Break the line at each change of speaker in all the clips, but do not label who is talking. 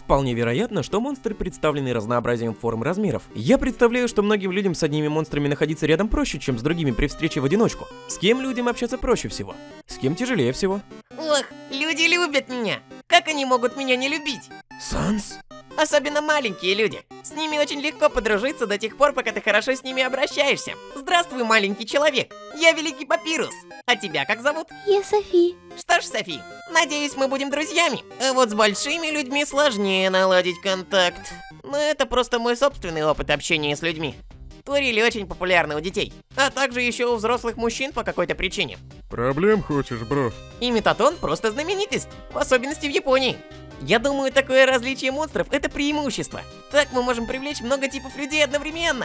Вполне вероятно, что монстры представлены разнообразием форм и размеров. Я представляю, что многим людям с одними монстрами находиться рядом проще, чем с другими при встрече в одиночку. С кем людям общаться проще всего? С кем тяжелее всего?
Ох, люди любят меня. Как они могут меня не любить?
Санс?
Особенно маленькие люди. С ними очень легко подружиться до тех пор, пока ты хорошо с ними обращаешься. Здравствуй, маленький человек. Я Великий Папирус. А тебя как зовут?
Я Софи.
Что ж, Софи, надеюсь, мы будем друзьями. А вот с большими людьми сложнее наладить контакт. Но это просто мой собственный опыт общения с людьми. Турили очень популярны у детей, а также еще у взрослых мужчин по какой-то причине.
Проблем хочешь, бро?
И Метатон просто знаменитость, в особенности в Японии. Я думаю, такое различие монстров — это преимущество. Так мы можем привлечь много типов людей одновременно.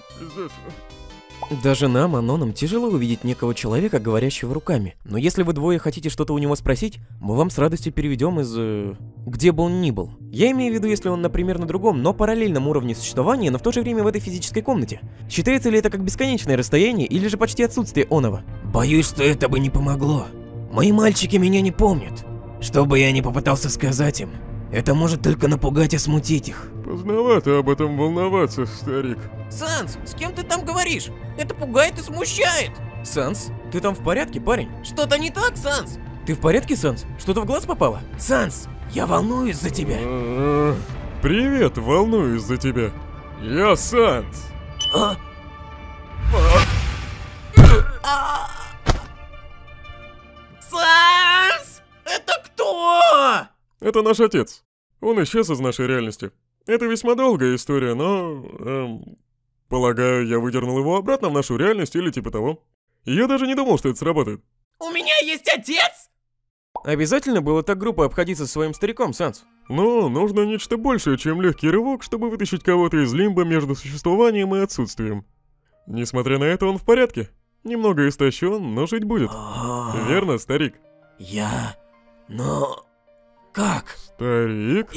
Даже нам, анонам, тяжело увидеть некого человека, говорящего руками. Но если вы двое хотите что-то у него спросить, мы вам с радостью переведем из... где бы он ни был. Я имею в виду, если он, например, на другом, но параллельном уровне существования, но в то же время в этой физической комнате. Считается ли это как бесконечное расстояние или же почти отсутствие оного? Боюсь, что это бы не помогло. Мои мальчики меня не помнят. Что бы я ни попытался сказать им, это может только напугать и смутить их.
Поздновато об этом волноваться, старик.
Санс, с кем ты там говоришь? Это пугает и смущает.
Санс, ты там в порядке, парень?
Что-то не так, Санс?
Ты в порядке, Санс? Что-то в глаз попало? Санс, я волнуюсь за тебя.
Привет, волнуюсь за тебя. Я Санс.
Санс! Это кто?
Это наш отец. Он исчез из нашей реальности. Это весьма долгая история, но... полагаю, я выдернул его обратно в нашу реальность или типа того. Я даже не думал, что это сработает.
У меня есть отец?
Обязательно было так грубо обходиться со своим стариком, Санс?
Но нужно нечто большее, чем легкий рывок, чтобы вытащить кого-то из лимба между существованием и отсутствием. Несмотря на это, он в порядке. Немного истощен, но жить будет. Верно, старик?
Но... как?
Старик?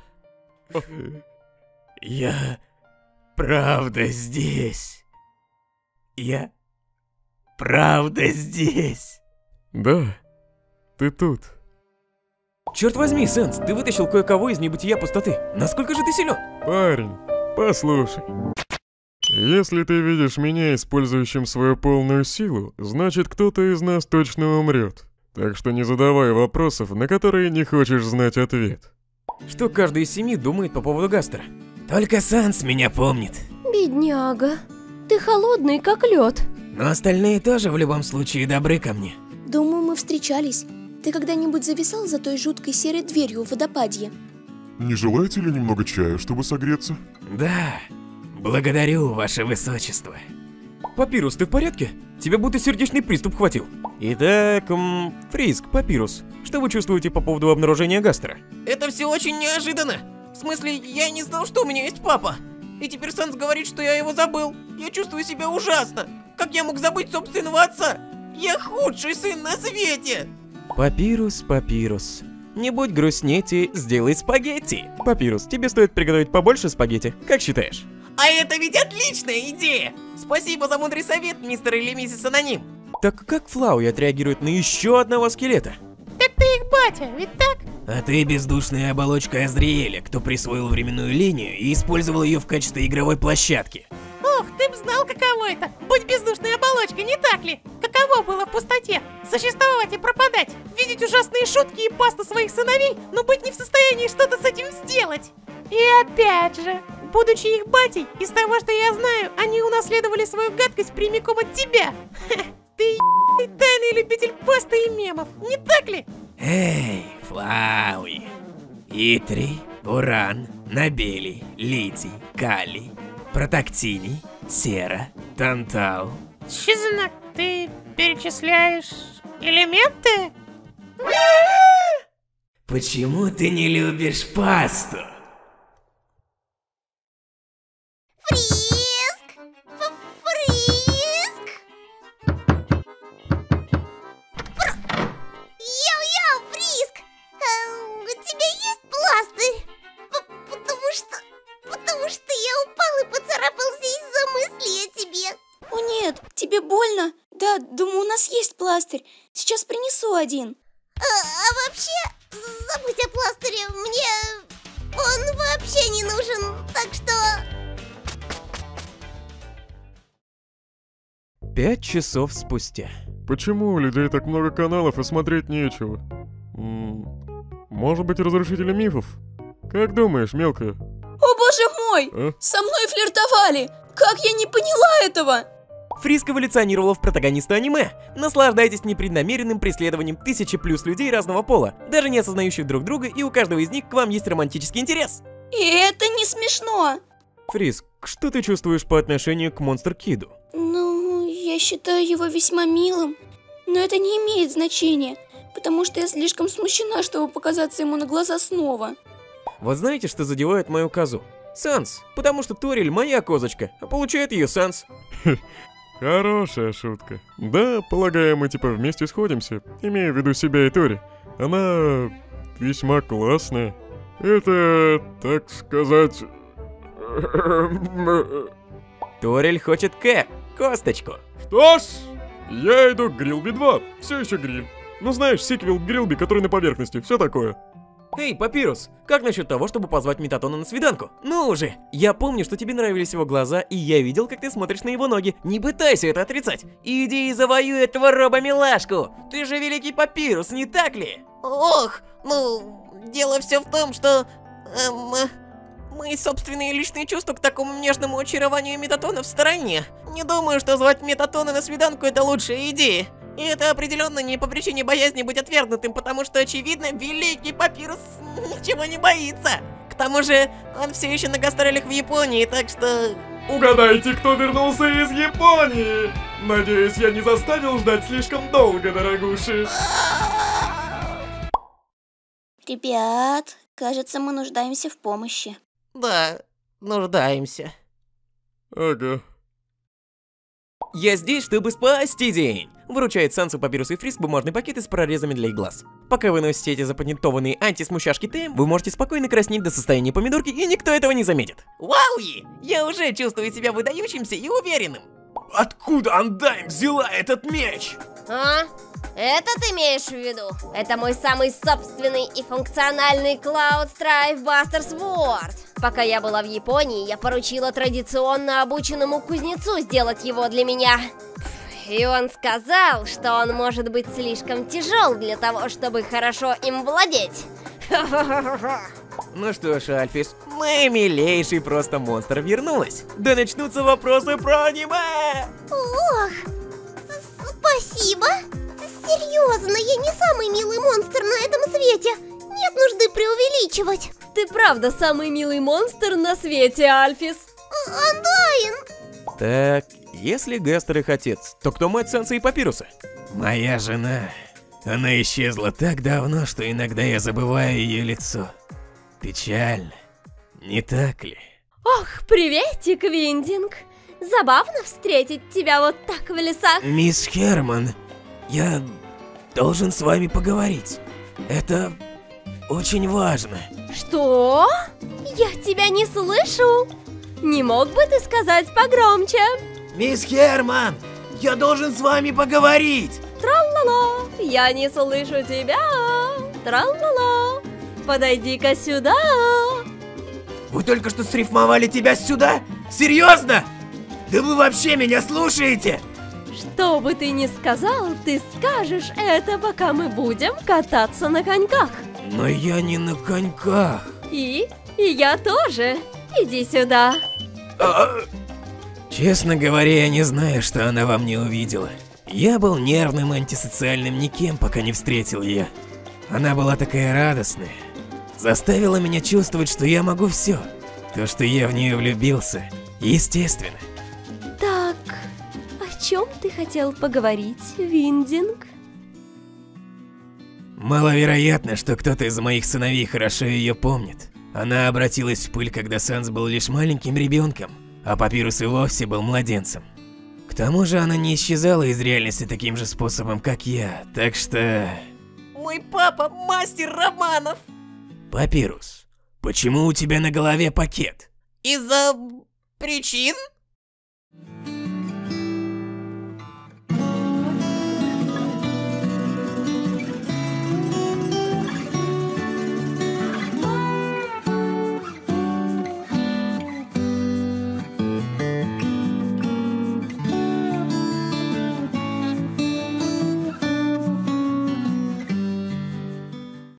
Я... правда здесь. Я... правда здесь.
Да, ты тут.
Черт возьми, Санс, ты вытащил кое-кого из небытия пустоты. Насколько же ты силен?
Парень, послушай. Если ты видишь меня использующим свою полную силу, значит кто-то из нас точно умрет. Так что не задавай вопросов, на которые не хочешь знать ответ.
Что каждый из семьи думает по поводу Гастера? Только Санс меня помнит.
Бедняга. Ты холодный, как лед.
Но остальные тоже в любом случае добры ко мне.
Думаю, мы встречались. Ты когда-нибудь зависал за той жуткой серой дверью в водопадье?
Не желаете ли немного чая, чтобы согреться?
Да, благодарю, ваше высочество. Папирус, ты в порядке? Тебя будто сердечный приступ хватил. Итак, Фриск, Папирус, что вы чувствуете по поводу обнаружения Гастера?
Это все очень неожиданно. В смысле, я не знал, что у меня есть папа. И теперь Санс говорит, что я его забыл. Я чувствую себя ужасно. Как я мог забыть собственного отца? Я худший сын на свете.
Папирус, Папирус. Не будь грустнете, сделай спагетти. Папирус, тебе стоит приготовить побольше спагетти, как считаешь?
А это ведь отличная идея! Спасибо за мудрый совет, мистер или миссис Аноним.
Так как Флауи отреагирует на еще одного скелета?
Так ты их батя, ведь так?
А ты бездушная оболочка Азриэля, кто присвоил временную линию и использовал ее в качестве игровой площадки.
Ох, ты б знал, каково это, быть бездушной оболочкой, не так ли? Каково было в пустоте, существовать и пропадать, видеть ужасные шутки и пасту своих сыновей, но быть не в состоянии что-то с этим сделать. И опять же, будучи их батей, из того, что я знаю, они унаследовали свою гадкость прямиком от тебя. Ты тайный любитель пасты и мемов, не так ли?
Эй, Флауи. Итри, Уран, Набели, Литий, Калий, Протактиний, Сера, Тантал.
Честно, ты перечисляешь элементы?
Почему ты не любишь пасту?
Фриск! Фриск! Йоу-йоу, Фриск! У тебя есть пластырь? Потому что я упал и поцарапался из-за мысли о тебе. О нет, тебе больно? Да, думаю, у нас есть пластырь. Сейчас принесу один. А вообще, забудь о пластыре, мне он
5 часов спустя.
Почему у людей так много каналов и смотреть нечего? Может быть, разрушители мифов? Как думаешь, мелкая?
О боже мой!
А?
Со мной флиртовали! Как я не поняла этого?
Фриск эволюционировала в протагониста аниме. Наслаждайтесь непреднамеренным преследованием 1000+ людей разного пола, даже не осознающих друг друга, и у каждого из них к вам есть романтический интерес.
И это не смешно.
Фриск, что ты чувствуешь по отношению к Монстр Киду?
Ну, я считаю его весьма милым, но это не имеет значения, потому что я слишком смущена, чтобы показаться ему на глаза снова.
Вот знаете, что задевает мою козу? Санс, потому что Ториль моя козочка, а получает ее Санс.
Хорошая шутка. Да, полагаю, мы типа вместе сходимся, имея в виду себя и Тори. Она весьма классная. Это, так сказать...
Ториль хочет косточку.
Что ж, я иду к Грилби 2, все еще гриль. Ну знаешь, сиквел к Грилби, который на поверхности, все такое.
Эй, Папирус, как насчет того, чтобы позвать Метатона на свиданку? Ну уже! Я помню, что тебе нравились его глаза, и я видел, как ты смотришь на его ноги. Не пытайся это отрицать. Иди и завоюй этого роба-милашку. Ты же великий Папирус, не так ли?
Ох, ну, дело все в том, что... мои собственные личные чувства к такому нежному очарованию Метатона в стороне. Не думаю, что звать Метатона на свиданку — это лучшая идея. И это определенно не по причине боязни быть отвергнутым, потому что, очевидно, великий Папирус ничего не боится. К тому же, он все еще на гастролях в Японии, так что...
Угадайте, кто вернулся из Японии! Надеюсь, я не заставил ждать слишком долго, дорогуши.
Ребят, кажется, мы нуждаемся в помощи.
Да, нуждаемся.
Ага.
Я здесь, чтобы спасти день. Выручает Сансу, Папирус и Фриск бумажный пакет с прорезами для их глаз. Пока вы носите эти запатентованные антисмущашки ТМ, вы можете спокойно краснеть до состояния помидорки, и никто этого не заметит.
Вауи! Я уже чувствую себя выдающимся и уверенным.
Откуда Андайм взяла этот меч?
А? Это ты имеешь в виду? Это мой самый собственный и функциональный Cloud Strife Buster Sword. Пока я была в Японии, я поручила традиционно обученному кузнецу сделать его для меня. И он сказал, что он может быть слишком тяжел для того, чтобы хорошо им владеть.
Ну что ж, Альфис, моя милейший просто монстр вернулась. Да начнутся вопросы про аниме!
Ох, спасибо. Серьезно, я не самый милый монстр на этом свете. Нет нужды преувеличивать.
Ты правда самый милый монстр на свете, Альфис.
Андайн!
Так, если Гастер их отец, то кто мать Санса и Папируса?
Моя жена. Она исчезла так давно, что иногда я забываю ее лицо. Печально, не так ли?
Ох, приветик, Виндинг. Забавно встретить тебя вот так в лесах.
Мисс Херман, я должен с вами поговорить. Это очень важно.
Что? Я тебя не слышу. Не мог бы ты сказать погромче?
Мисс Херман, я должен с вами поговорить.
Тралала, я не слышу тебя. Тралала, подойди-ка сюда.
Вы только что срифмовали тебя сюда? Серьезно? Да вы вообще меня слушаете?
Что бы ты ни сказал, ты скажешь это, пока мы будем кататься на коньках.
Но я не на коньках.
И я тоже. Иди сюда.
Честно говоря, я не знаю, что она во мне увидела. Я был нервным, антисоциальным никем, пока не встретил ее. Она была такая радостная. Заставила меня чувствовать, что я могу все. То, что я в нее влюбился, естественно.
Так, о чем ты хотел поговорить, Виндинг?
Маловероятно, что кто-то из моих сыновей хорошо ее помнит. Она обратилась в пыль, когда Санс был лишь маленьким ребенком, а Папирус и вовсе был младенцем. К тому же она не исчезала из реальности таким же способом, как я, так что...
Мой папа мастер романов.
Папирус, почему у тебя на голове пакет?
Из-за причин?